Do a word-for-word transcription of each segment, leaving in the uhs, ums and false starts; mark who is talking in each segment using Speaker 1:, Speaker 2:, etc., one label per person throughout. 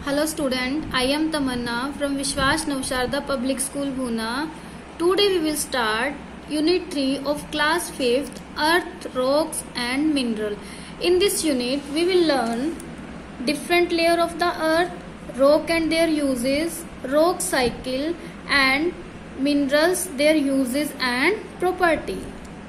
Speaker 1: Hello student, I am Tamanna from Vishwas Navsharda Public School Bhuna. Today we will start Unit three of Class fifth Earth, Rocks and Mineral. In this unit we will learn different layer of the earth, rock and their uses, rock cycle and minerals, their uses and property.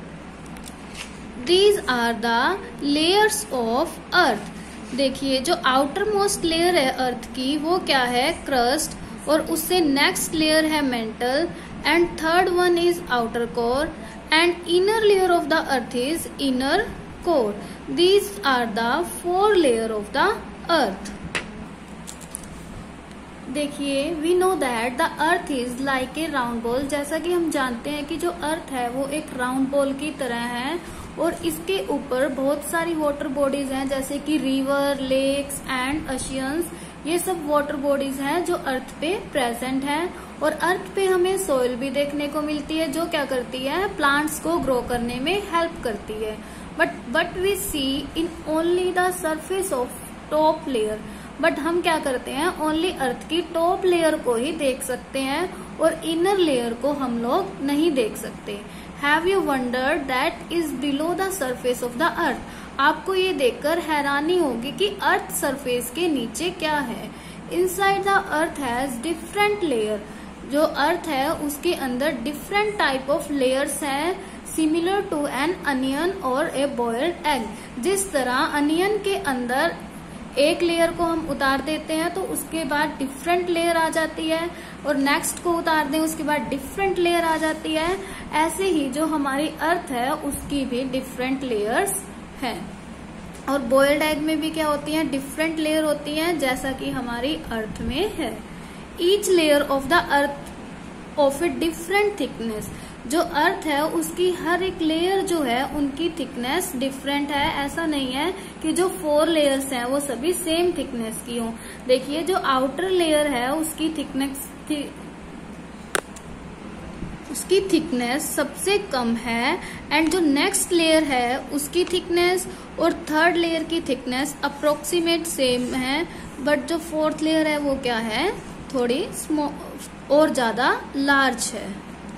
Speaker 1: These are the layers of earth. देखिए जो outer most layer है earth की वो क्या है, crust, और उससे next layer है mantle and third one is outer core and inner layer of the earth is inner core. These are the four layer of the earth. देखिए we know that the earth is like a round ball. जैसा कि हम जानते हैं कि जो earth है वो एक राउंड बॉल की तरह है और इसके ऊपर बहुत सारी वाटर बॉडीज हैं जैसे कि रिवर, लेक्स एंड ओशियंस. ये सब वाटर बॉडीज हैं जो अर्थ पे प्रेजेंट हैं. और अर्थ पे हमें सोइल भी देखने को मिलती है जो क्या करती है, प्लांट्स को ग्रो करने में हेल्प करती है. But but we see in only the surface of top layer. But हम क्या करते हैं, ओनली अर्थ की टॉप लेयर को ही देख सकते हैं और इनर लेयर को हम लोग नहीं देख सकते. Have you wondered that is below the surface of the earth? आपको ये देखकर हैरानी होगी कि अर्थ सरफेस के नीचे क्या है. Inside the earth has different layer. जो अर्थ है उसके अंदर different type of layers हैं similar to an onion or a boiled egg. जिस तरह अनियन के अंदर एक लेयर को हम उतार देते हैं तो उसके बाद डिफरेंट लेयर आ जाती है और नेक्स्ट को उतार दें उसके बाद डिफरेंट लेयर आ जाती है. ऐसे ही जो हमारी अर्थ है उसकी भी डिफरेंट लेयर्स हैं. और बॉइल्ड एग में भी क्या होती हैं, डिफरेंट लेयर होती हैं जैसा कि हमारी अर्थ में है. Each layer of the earth of a different thickness. जो अर्थ है उसकी हर एक लेयर जो है उनकी थिकनेस डिफरेंट है. ऐसा नहीं है कि जो फोर लेयर्स हैं वो सभी सेम थिकनेस की हों. देखिए जो आउटर लेयर है उसकी थिकनेस थी, उसकी थिकनेस सबसे कम है एंड जो नेक्स्ट लेयर है उसकी थिकनेस और थर्ड लेयर की थिकनेस अप्रोक्सीमेट सेम है. बट जो फोर्थ लेयर है वो क्या है, थोड़ी स्मॉल और ज्यादा लार्ज है.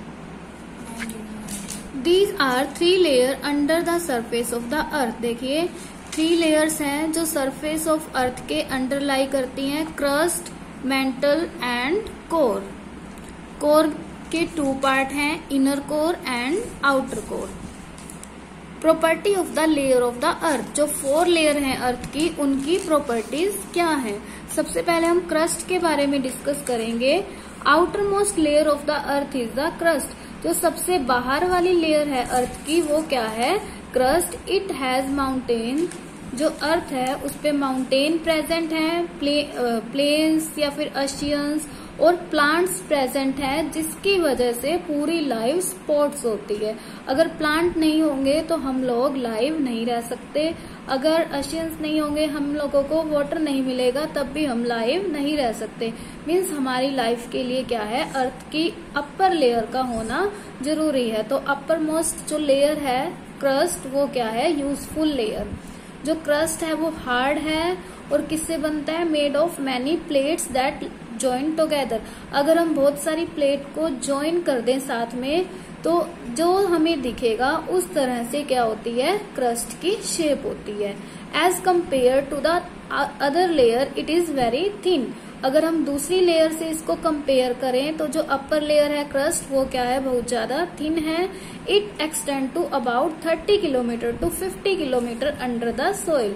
Speaker 1: These are three layer under the surface of the earth. देखिए थ्री लेयर्स हैं जो सरफेस ऑफ अर्थ के अंडर लाई करती हैं, crust, mantle and core. Core के टू पार्ट हैं, inner core and outer core. Property of the layer of the earth. जो four layer हैं अर्थ की उनकी प्रॉपर्टीज क्या हैं. सबसे पहले हम क्रस्ट के बारे में डिस्कस करेंगे. Outermost layer of the earth is the crust. जो सबसे बाहर वाली लेयर है अर्थ की वो क्या है, क्रस्ट. It has mountain. जो अर्थ है उस पे माउंटेन प्रेजेंट है, प्ले, प्लेन्स या फिर ओशियंस और प्लांट्स प्रेजेंट हैं जिसकी वजह से पूरी लाइव स्पॉट्स होती है. अगर प्लांट नहीं होंगे तो हम लोग लाइव नहीं रह सकते. अगर ओशियंस नहीं होंगे, हम लोगों को वाटर नहीं मिलेगा तब भी हम लाइव नहीं रह सकते. मीन्स हमारी लाइफ के लिए क्या है, अर्थ की अपर लेयर का होना जरूरी है. तो अपर मोस्ट जो लेयर है क्रस्ट वो क्या है, यूजफुल लेयर. जो क्रस्ट है वो हार्ड है और किससे बनता है, made of many plates that join together. अगर हम बहुत सारी प्लेट को ज्वाइन कर दें साथ में तो जो हमें दिखेगा उस तरह से क्या होती है, क्रस्ट की शेप होती है. As compare to the other layer it is very thin. अगर हम दूसरी लेयर से इसको कंपेयर करें तो जो अपर लेयर है क्रस्ट वो क्या है, बहुत ज्यादा थिन है. It extend to about thirty kilometre to fifty kilometre under the soil.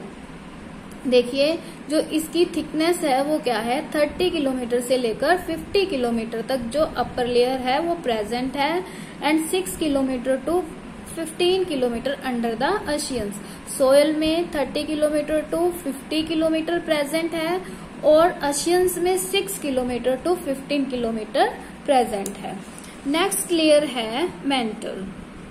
Speaker 1: देखिए जो इसकी थिकनेस है वो क्या है, थर्टी किलोमीटर से लेकर फिफ्टी किलोमीटर तक जो अपर लेयर है वो प्रेजेंट है and six kilometre to fifteen kilometre under the oceans. Soil में thirty kilometre to fifty kilometre present है और ओशियंस में six kilometre to fifteen kilometre present है. नेक्स्ट लेयर है मेंटल.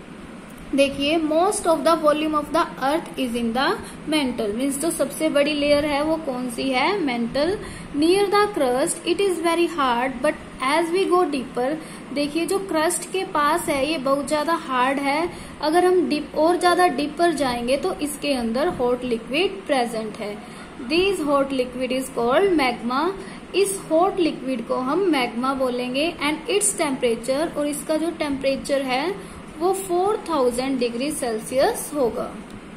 Speaker 1: देखिए most of the volume of the earth is in the mantle. Means जो सबसे बड़ी लेयर है वो कौन सी है, mantle. Near the crust it is very hard but as we go deeper. देखिए जो क्रस्ट के पास है ये बहुत ज्यादा हार्ड है. अगर हम डीप और ज्यादा डीपर जाएंगे तो इसके अंदर हॉट लिक्विड प्रेजेंट है. This hot liquid is called magma. इस हॉट लिक्विड को हम मैग्मा बोलेंगे एंड इट्स टेम्परेचर, और इसका जो टेम्परेचर है वो फोर थाउजेंड डिग्री सेल्सियस होगा।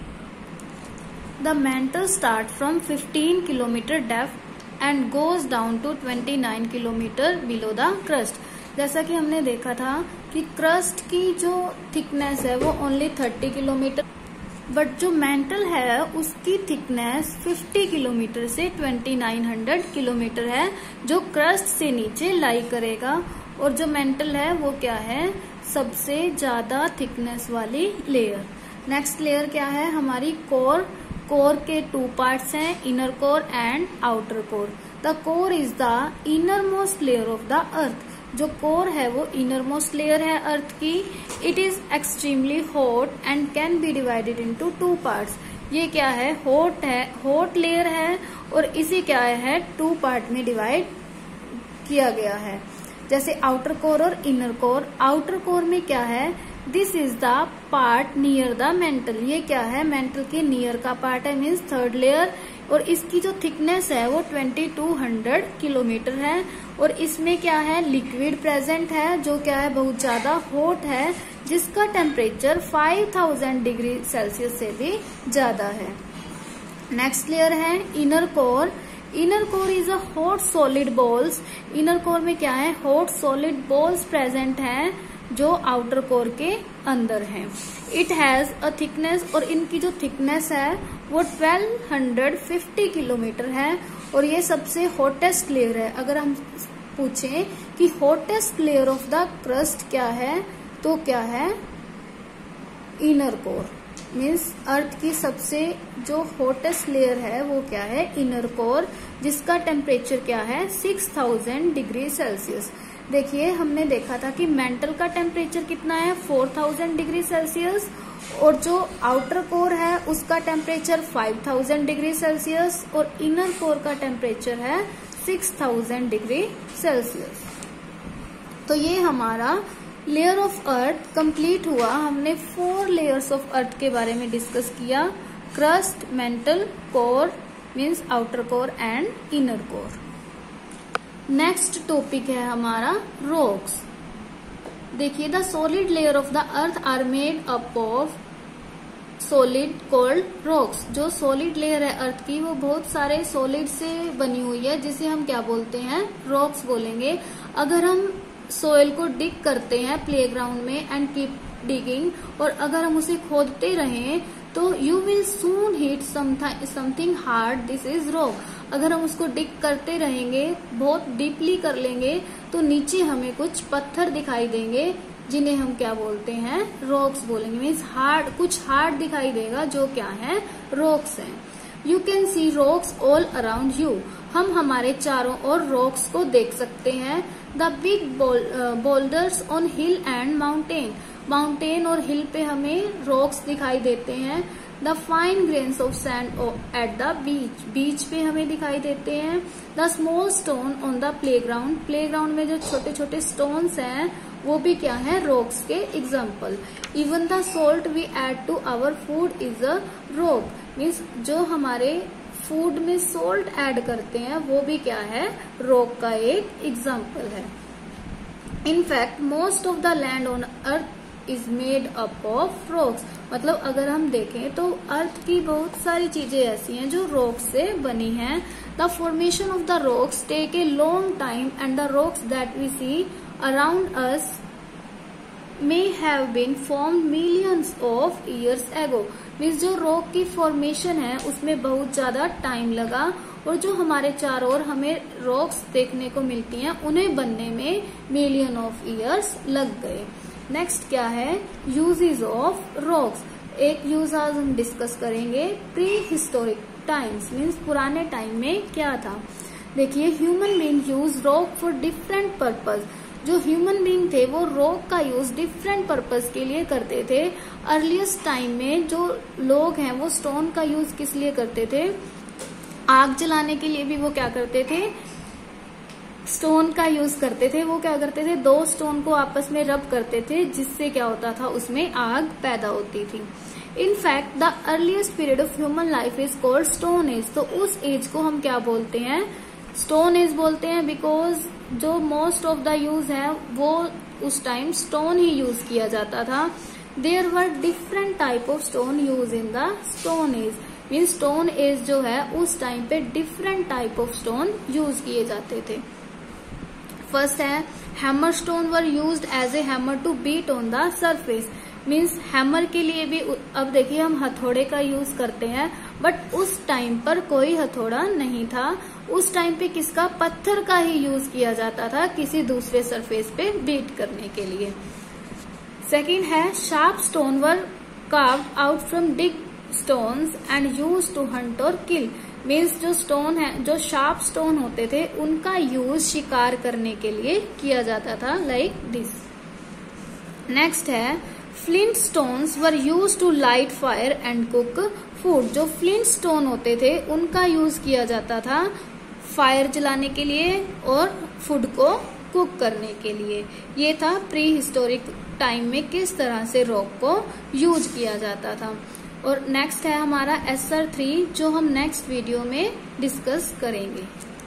Speaker 1: The mantle start from fifteen kilometre depth and goes down to twenty nine kilometre below the crust. जैसा कि हमने देखा था कि क्रस्ट की जो थिकनेस है वो ओनली थर्टी किलोमीटर, बट जो मेंटल है उसकी थिकनेस फिफ्टी किलोमीटर से ट्वेंटी नाइन हंड्रेड किलोमीटर है, जो क्रस्ट से नीचे लाई करेगा। और जो मेंटल है वो क्या है, सबसे ज्यादा थिकनेस वाली लेयर। नेक्स्ट लेयर क्या है हमारी कोर। कोर के टू पार्ट्स हैं, inner core and outer core. The core is the innermost layer of the earth. जो कोर है वो इनर मोस्ट लेयर है अर्थ की। It is extremely hot and can be divided into two parts. ये क्या है, hot है, hot layer है और इसे क्या है टू पार्ट में डिवाइड किया गया है, जैसे आउटर कोर और इनर कोर। आउटर कोर में क्या है, this is the part near the mantle. ये क्या है, मेंटल के नियर का पार्ट है, मीन्स थर्ड लेयर। और इसकी जो थिकनेस है वो ट्वेंटी टू हंड्रेड किलोमीटर है। और इसमें क्या है, लिक्विड प्रेजेंट है जो क्या है बहुत ज्यादा हॉट है, जिसका temperature five thousand degree Celsius से भी ज्यादा है। नेक्स्ट लेयर है inner core. Inner core is a hot solid balls. Inner core में क्या है, हॉट सॉलिड बॉल्स प्रेजेंट हैं जो आउटर कोर के अंदर हैं। इट हैज अ थिकनेस, और इनकी जो थिकनेस है वो ट्वेल्व फिफ्टी किलोमीटर है। और ये सबसे हॉटेस्ट लेयर है। अगर हम पूछें कि hottest layer of the crust क्या है, तो क्या है इनर कोर। मीन्स अर्थ की सबसे जो हॉटेस्ट लेयर है वो क्या है, इनर कोर, जिसका टेम्परेचर क्या है सिक्स थाउजेंड डिग्री सेल्सियस। देखिए हमने देखा था कि मेंटल का टेम्परेचर कितना है, फोर थाउजेंड डिग्री सेल्सियस, और जो आउटर कोर है उसका temperature five thousand degree Celsius, और इनर कोर का टेम्परेचर है सिक्स थाउजेंड डिग्री सेल्सियस। तो ये हमारा लेयर ऑफ अर्थ कंप्लीट हुआ। हमने फोर लेयर्स ऑफ अर्थ के बारे में डिस्कस किया, crust, mantle, core means outer core and inner core. Next topic है हमारा रॉक्स। देखिए the solid layer of the earth are made up of solid called rocks. जो सॉलिड लेयर है earth की वो बहुत सारे सॉलिड से बनी हुई है, जिसे हम क्या बोलते हैं, रॉक्स बोलेंगे। अगर हम सोइल को डिग करते हैं प्लेग्राउंड में एंड कीप डिगिंग, और अगर हम उसे खोदते रहें तो you will soon hit something hard, this is rock. अगर हम उसको डिग करते रहेंगे, बहुत डीपली कर लेंगे, तो नीचे हमें कुछ पत्थर दिखाई देंगे जिन्हें हम क्या बोलते हैं, रॉक्स बोलेंगे। मीन्स हार्ड, कुछ हार्ड दिखाई देगा जो क्या है, रॉक्स हैं। You can see rocks all around you. हम हमारे चारों ओर रॉक्स को देख सकते हैं। The big boulders on hill and mountain. Mountain और हिल पे हमें रॉक्स दिखाई देते हैं। The fine grains of sand at the beach. Beach पे हमें दिखाई देते हैं। The small stone on the playground. Playground में जो छोटे छोटे स्टोन्स हैं वो भी क्या है, रॉक्स के example. Even the salt we add to our food is a rock. Means जो हमारे फूड में सॉल्ट ऐड करते हैं वो भी क्या है, रॉक का एक एग्जाम्पल है। In fact most of the land on earth is made up of rocks. मतलब अगर हम देखें तो अर्थ की बहुत सारी चीजें ऐसी हैं जो रॉक्स से बनी हैं। The formation of the rocks take a long time and the rocks that we see around us may have been formed millions of years ago। Means जो रॉक की फॉर्मेशन है उसमें बहुत ज्यादा टाइम लगा, और जो हमारे चारों ओर हमें रॉक्स देखने को मिलती हैं उन्हें बनने में मिलियन ऑफ ईयर्स लग गए। नेक्स्ट क्या है, यूजेस ऑफ रॉक्स। एक यूज आज हम डिस्कस करेंगे, प्री हिस्टोरिक टाइम्स। मीन्स पुराने टाइम में क्या था। देखिए human being use rock for different purpose. जो ह्यूमन बीइंग थे वो रॉक का यूज डिफरेंट पर्पस के लिए करते थे। अर्लीस्ट टाइम में जो लोग हैं वो स्टोन का यूज किस लिए करते थे, आग जलाने के लिए भी वो क्या करते थे, स्टोन का यूज करते थे। वो क्या करते थे, दो स्टोन को आपस में रब करते थे, जिससे क्या होता था, उसमें आग पैदा होती थी। In fact the earliest period of human life is called stone age. तो उस एज को हम क्या बोलते हैं, स्टोन एज बोलते हैं, बिकॉज जो मोस्ट ऑफ द यूज है वो उस टाइम स्टोन ही यूज किया जाता था। There were different type of stone use in the stone age, mean stone age जो है उस टाइम पे different type of stone use किए जाते थे। फर्स्ट है hammer stone were used as a hammer to beat on the surface, means hammer के लिए भी, अब देखिए हम हथौड़े का यूज करते हैं, बट उस टाइम पर कोई हथौड़ा नहीं था, उस टाइम पे किसका, पत्थर का ही यूज किया जाता था किसी दूसरे सरफेस पे बीट करने के लिए। सेकंड है sharp stone were carved out from big stones and use to hunt और किल, मीन्स जो स्टोन है, जो शार्प स्टोन होते थे उनका यूज शिकार करने के लिए किया जाता था, लाइक दिस। नेक्स्ट है flint stones were use to light fire and cook food, जो फ्लिंट स्टोन होते थे उनका यूज किया जाता था फायर जलाने के लिए और फूड को कुक करने के लिए। ये था प्री हिस्टोरिक टाइम में किस तरह से रॉक को यूज किया जाता था। और नेक्स्ट है हमारा एस आर थ्री, जो हम नेक्स्ट वीडियो में डिस्कस करेंगे।